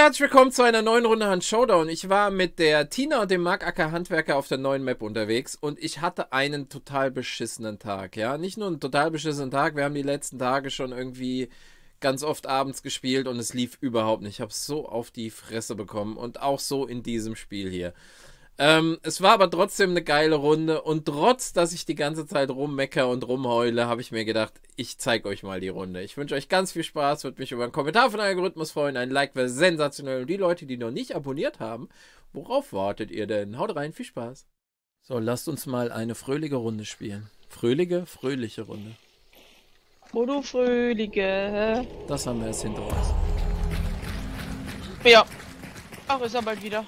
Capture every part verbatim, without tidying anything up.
herzlich willkommen zu einer neuen Runde Hand Showdown. Ich war mit der Tina und dem Mark Acker Handwerker auf der neuen Map unterwegs und ich hatte einen total beschissenen Tag, ja. Nicht nur einen total beschissenen Tag, wir haben die letzten Tage schon irgendwie ganz oft abends gespielt und es lief überhaupt nicht. Ich habe so auf die Fresse bekommen und auch so in diesem Spiel hier. Ähm, es war aber trotzdem eine geile Runde und trotz, dass ich die ganze Zeit rummecker und rumheule, habe ich mir gedacht, ich zeige euch mal die Runde. Ich wünsche euch ganz viel Spaß, würde mich über einen Kommentar von Algorithmus freuen, ein Like wäre sensationell und die Leute, die noch nicht abonniert haben, worauf wartet ihr denn? Haut rein, viel Spaß. So, lasst uns mal eine fröhliche Runde spielen. Fröhliche, fröhliche Runde. Wo du Fröhliche. Das haben wir jetzt hinter uns. Ja. Ach, ist er bald wieder.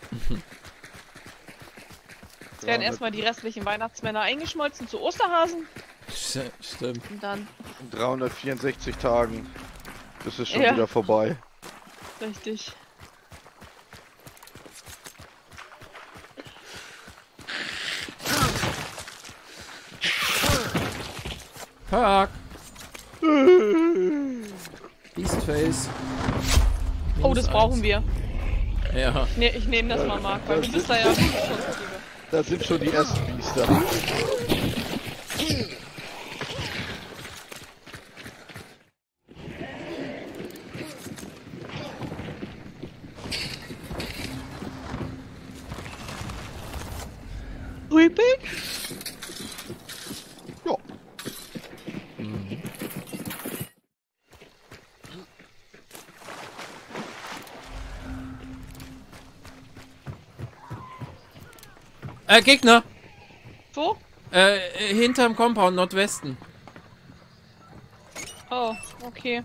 Jetzt werden erstmal die restlichen Weihnachtsmänner eingeschmolzen zu Osterhasen. Stimmt. Und dann. In dreihundertvierundsechzig Tagen. Das ist schon Ja. wieder vorbei. Richtig. Park. Beastface. Oh, das brauchen wir. Ja. Ne, ich nehme das mal, Marc, weil du bist da ja schon. Da sind schon die ersten Biester. Rübig? Ja. Mhm. Äh, Gegner! Wo? Äh, hinterm Compound, Nordwesten. Oh, okay.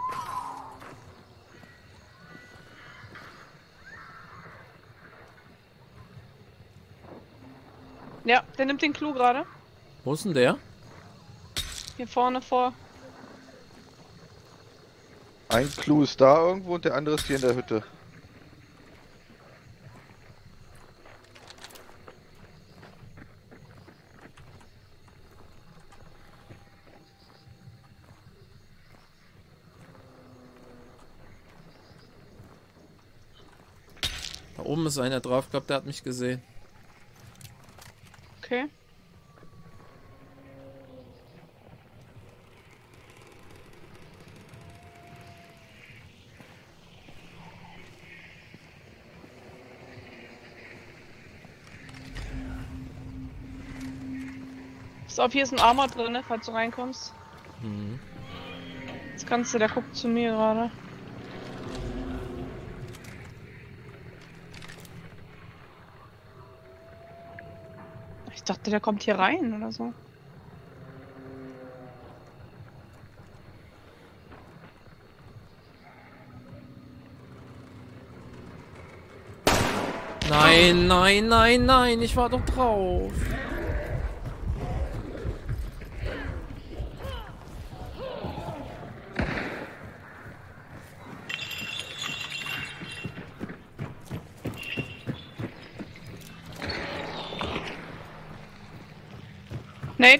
Ja, der nimmt den Clou gerade. Wo ist denn der? Hier vorne vor. Ein Clou ist da irgendwo und der andere ist hier in der Hütte. Da oben ist einer drauf, ich glaube, der hat mich gesehen. Okay. Pass auf, hier ist ein Armor drin, ne, falls du reinkommst. Mhm. Jetzt kannst du, der guckt zu mir gerade. Ich dachte, der kommt hier rein oder so. Nein, nein, nein, nein, ich war doch drauf. Nate?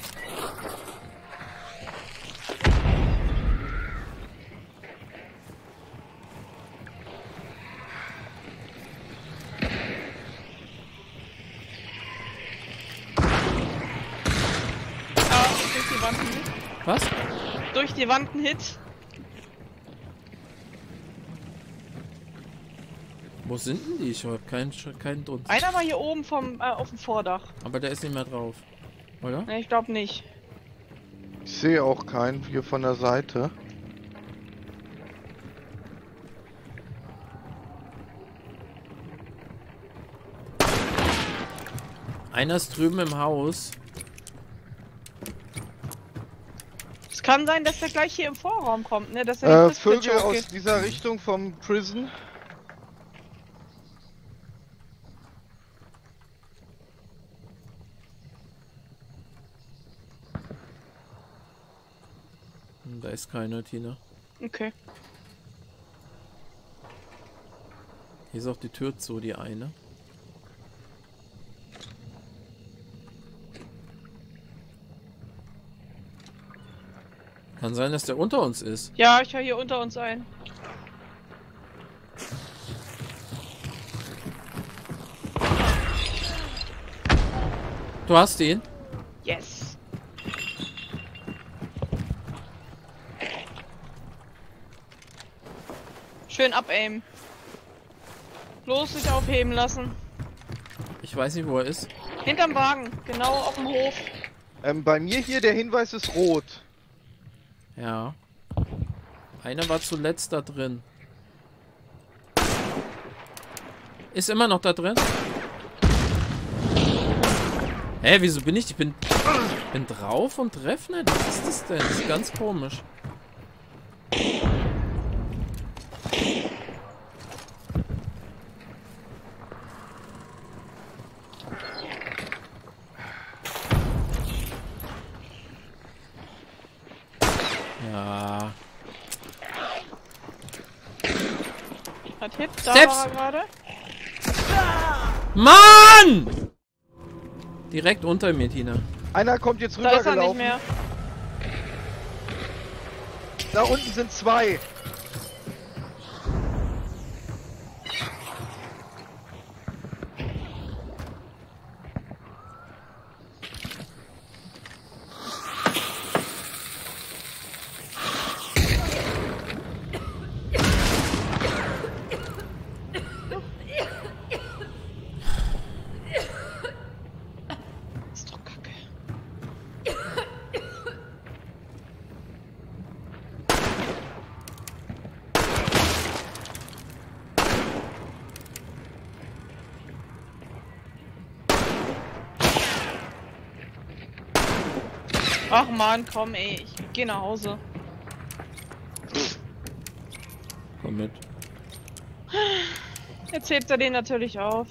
Ah, durch die Wand ein Hit. Was? Durch die Wand ein Hit. Wo sind denn die? Ich habe keinen keinen Dunst. Einer war hier oben vom, äh, auf dem Vordach. Aber der ist nicht mehr drauf. Oder? Ne, ich glaube nicht. Ich sehe auch keinen hier von der Seite. Einer ist drüben im Haus. Es kann sein, dass der gleich hier im Vorraum kommt, ne? Dass er Äh, die Vögel Prison aus geht. dieser Richtung vom Prison. Hm, da ist keiner, Tina. Okay. Hier ist auch die Tür zu, die eine. Kann sein, dass der unter uns ist. Ja, ich höre hier unter uns ein. Du hast ihn? Yes. Schön abaimen. Bloß nicht aufheben lassen. Ich weiß nicht, wo er ist. Hinterm Wagen, genau auf dem Hof. Ähm, bei mir hier, der Hinweis ist rot. Ja. Einer war zuletzt da drin. Ist immer noch da drin? Hä, wieso bin ich? Ich bin, bin drauf und treffe nicht. Was ist das denn? Das ist ganz komisch. Ja. Hat Hit, da Steps. war er gerade. Mann! Direkt unter mir, Tina. Einer kommt jetzt Da ist er nicht rübergelaufen. mehr. Da unten sind zwei. Ist doch kacke. Ach man, komm ey, ich geh nach Hause. Komm mit. Jetzt hebt er den natürlich auf.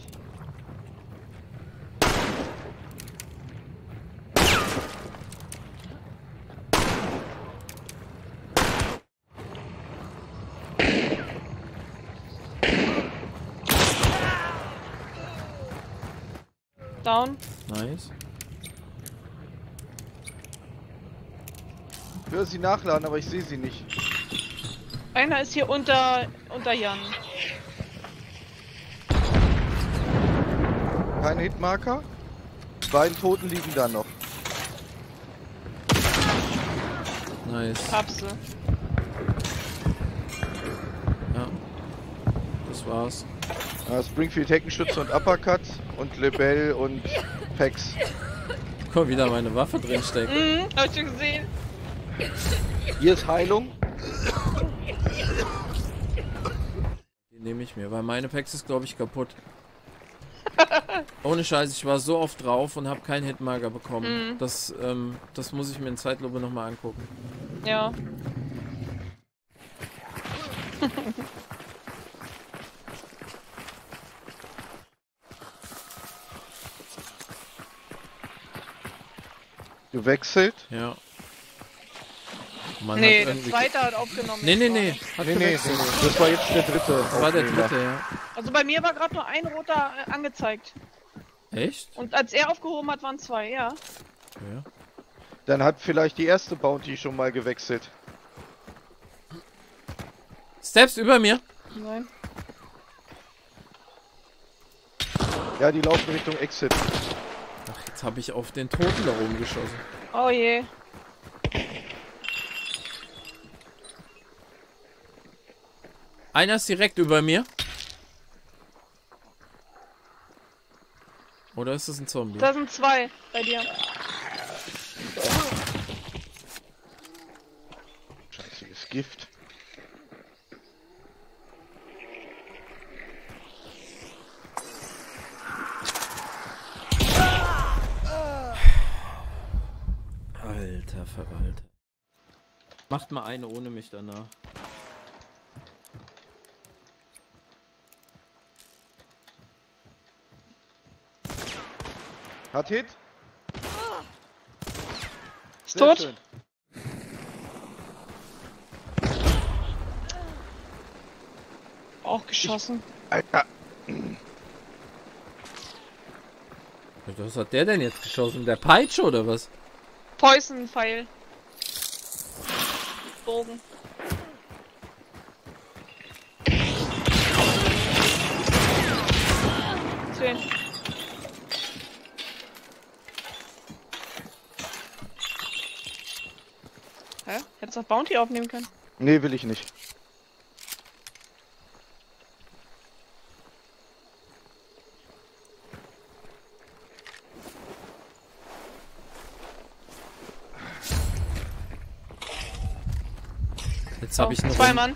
Down. Nice. Ich höre sie nachladen, aber ich sehe sie nicht. Einer ist hier unter unter Jan. Kein Hitmarker. Die beiden Toten liegen da noch. Nice. Kapsel. Ja. Das war's. Äh, Springfield Heckenschütze und Uppercut und Lebel und Pex. Guck, wieder meine Waffe drin steckt. Mhm, hab ich schon gesehen. Hier ist Heilung. Die nehme ich mir, weil meine Pex ist, glaube ich, kaputt. Ohne Scheiß, ich war so oft drauf und habe keinen Hitmarker bekommen. Mhm. Das, ähm, das muss ich mir in Zeitlupe nochmal angucken. Ja. Gewechselt. Ja. Man Nee, hat der irgendwie- zweite hat aufgenommen. Nee, nee, jetzt nee. gerade. Hat Nee, nee, nee, gewechselt. nee. Das war jetzt der dritte. Das war der Aufnehmer. dritte, ja. Also bei mir war gerade nur ein roter äh, angezeigt. Echt? Und als er aufgehoben hat, waren zwei, ja. Ja. Dann hat vielleicht die erste Bounty schon mal gewechselt. Steps über mir. Nein. Ja, die laufen Richtung Exit. Ach, jetzt habe ich auf den Toten da oben geschossen. Oh je. Einer ist direkt über mir. Oder ist das ein Zombie? Da sind zwei bei dir. Scheißiges Gift. Alter Verwalter. Macht mal eine ohne mich danach. Hat Hit? Ist Sehr tot? schön. Auch geschossen. Alter. Was hat der denn jetzt geschossen? Der Peitsche oder was? Poison-Pfeil. Bogen. Zehn. Hättest auch Bounty aufnehmen können. Nee, will ich nicht. Jetzt habe Oh, ich noch. zwei Mann.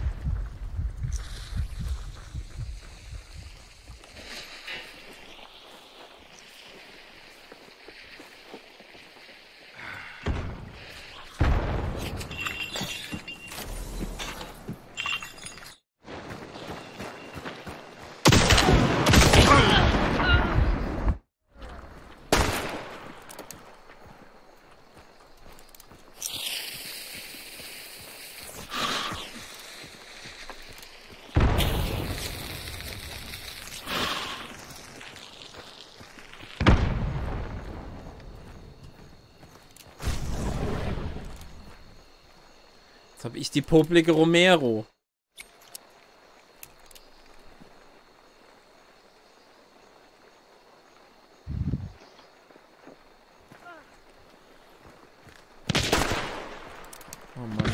Jetzt habe ich die poplige Romero. Oh Mann.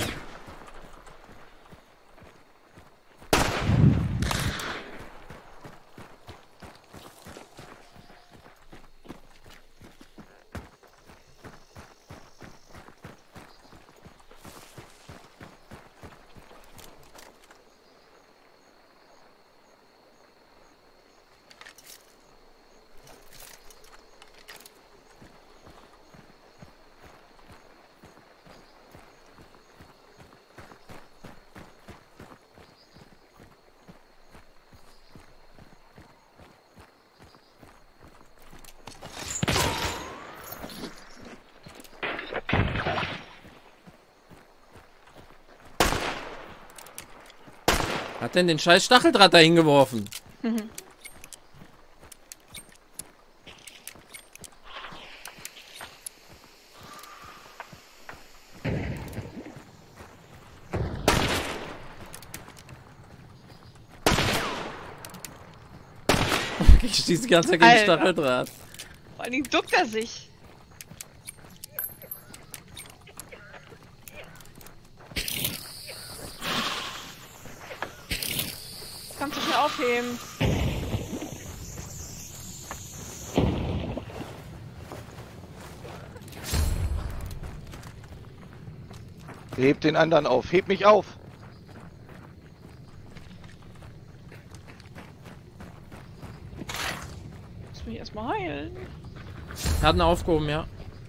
Hat denn den scheiß Stacheldraht da hingeworfen? Mhm. Ich schieße die ganze Zeit gegen den Alter. Stacheldraht. Vor allem duckt er sich. Kannst du schnell aufheben. Heb den anderen auf. Heb mich auf. Lass mich erstmal heilen. Hat ihn aufgehoben, ja.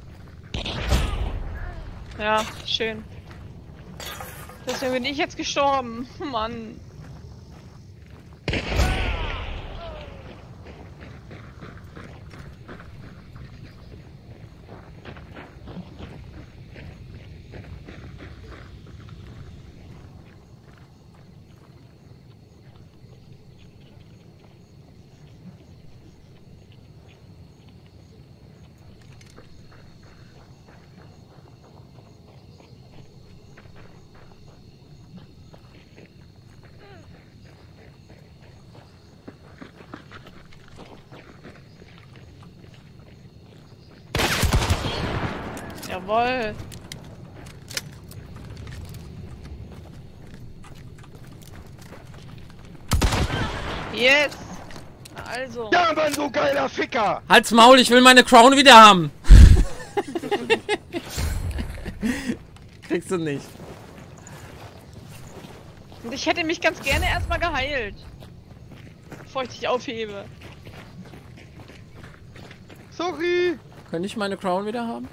Ja, schön. Deswegen bin ich jetzt gestorben. Mann. Jawohl. Yes. Na also. Ja, Mann, du geiler Ficker! Halt's Maul, ich will meine Crown wieder haben. Kriegst du nicht. Und ich hätte mich ganz gerne erstmal geheilt. Bevor ich dich aufhebe. Sorry! Könnte ich meine Crown wieder haben?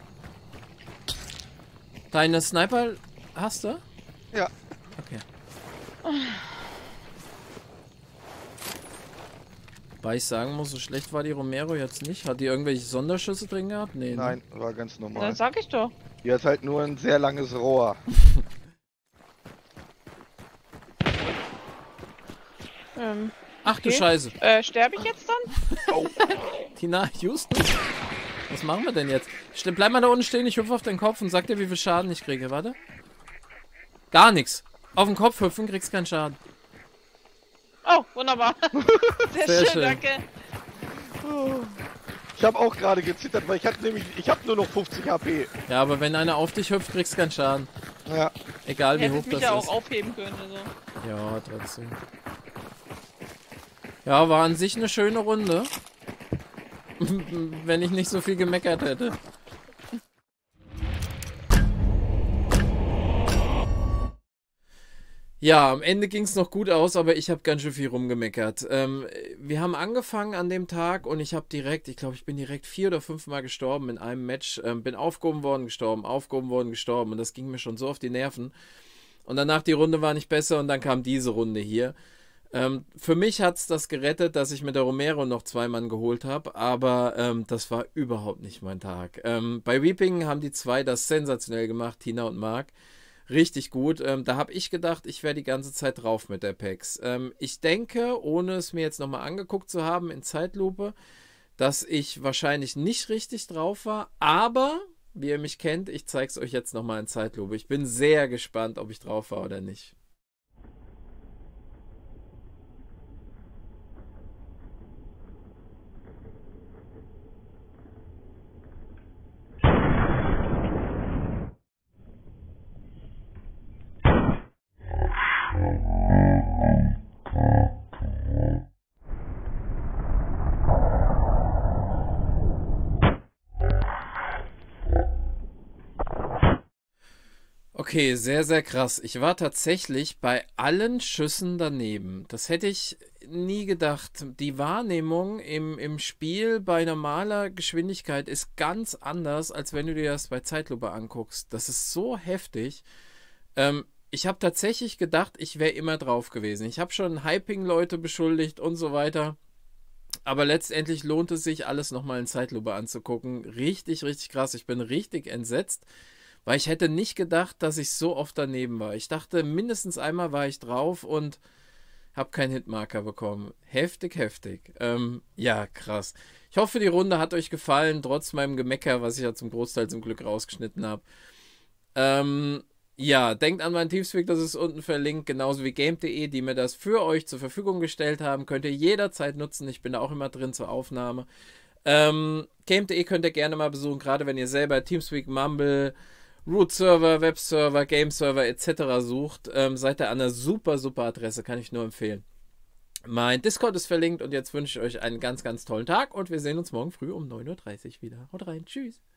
Deine Sniper hast du? Ja. Okay. Weil ich sagen muss, so schlecht war die Romero jetzt nicht. Hat die irgendwelche Sonderschüsse drin gehabt? Nee. Nein, war ganz Na, normal. sag ich doch. Die hat halt nur ein sehr langes Rohr. Ähm, Ach du okay. Scheiße. Äh, sterbe ich jetzt dann? Oh. Tina, Houston? Was machen wir denn jetzt? Ste- Bleib mal da unten stehen, ich hüpfe auf den Kopf und sag dir, wie viel Schaden ich kriege. Warte. Gar nichts. Auf den Kopf hüpfen, kriegst keinen Schaden. Oh, wunderbar. Sehr, Sehr schön, schön. danke. Ich habe auch gerade gezittert, weil ich hatte nämlich, ich habe nur noch fünfzig H P. Ja, aber wenn einer auf dich hüpft, kriegst keinen Schaden. Ja. Egal wie hoch Hättet mich das ja auch ist. aufheben können. Also. Ja, trotzdem. Ja, war an sich eine schöne Runde. Wenn ich nicht so viel gemeckert hätte. Ja, am Ende ging es noch gut aus, aber ich habe ganz schön viel rumgemeckert. Ähm, wir haben angefangen an dem Tag und ich habe direkt, ich glaube, ich bin direkt vier oder fünf Mal gestorben in einem Match. Ähm, bin aufgehoben worden, gestorben, aufgehoben worden, gestorben und das ging mir schon so auf die Nerven. Und danach die Runde war nicht besser und dann kam diese Runde hier. Ähm, für mich hat es das gerettet, dass ich mit der Romero noch zwei Mann geholt habe, aber ähm, das war überhaupt nicht mein Tag. Ähm, bei Weeping haben die zwei das sensationell gemacht, Tina und Marc. Richtig gut. Ähm, da habe ich gedacht, ich wäre die ganze Zeit drauf mit der Pex. Ähm, ich denke, ohne es mir jetzt nochmal angeguckt zu haben in Zeitlupe, dass ich wahrscheinlich nicht richtig drauf war, aber, wie ihr mich kennt, ich zeige es euch jetzt nochmal in Zeitlupe. Ich bin sehr gespannt, ob ich drauf war oder nicht. Okay, sehr, sehr krass. Ich war tatsächlich bei allen Schüssen daneben. Das hätte ich nie gedacht. Die Wahrnehmung im, im Spiel bei normaler Geschwindigkeit ist ganz anders, als wenn du dir das bei Zeitlupe anguckst. Das ist so heftig. Ähm, ich habe tatsächlich gedacht, ich wäre immer drauf gewesen. Ich habe schon Hyping-Leute beschuldigt und so weiter. Aber letztendlich lohnt es sich, alles nochmal in Zeitlupe anzugucken. Richtig, richtig krass. Ich bin richtig entsetzt. Weil ich hätte nicht gedacht, dass ich so oft daneben war. Ich dachte, mindestens einmal war ich drauf und habe keinen Hitmarker bekommen. Heftig, heftig. Ähm, ja, krass. Ich hoffe, die Runde hat euch gefallen, trotz meinem Gemecker, was ich ja zum Großteil zum Glück rausgeschnitten habe. Ähm, ja, denkt an meinen Teamspeak, das ist unten verlinkt, genauso wie game punkt de, die mir das für euch zur Verfügung gestellt haben. Könnt ihr jederzeit nutzen. Ich bin da auch immer drin zur Aufnahme. Ähm, game punkt de könnt ihr gerne mal besuchen, gerade wenn ihr selber Teamspeak, Mumble, Root-Server, Web-Server, Game-Server et cetera sucht, ähm, seid ihr an einer super, super Adresse, kann ich nur empfehlen. Mein Discord ist verlinkt und jetzt wünsche ich euch einen ganz, ganz tollen Tag und wir sehen uns morgen früh um neun Uhr dreißig wieder. Haut rein, tschüss.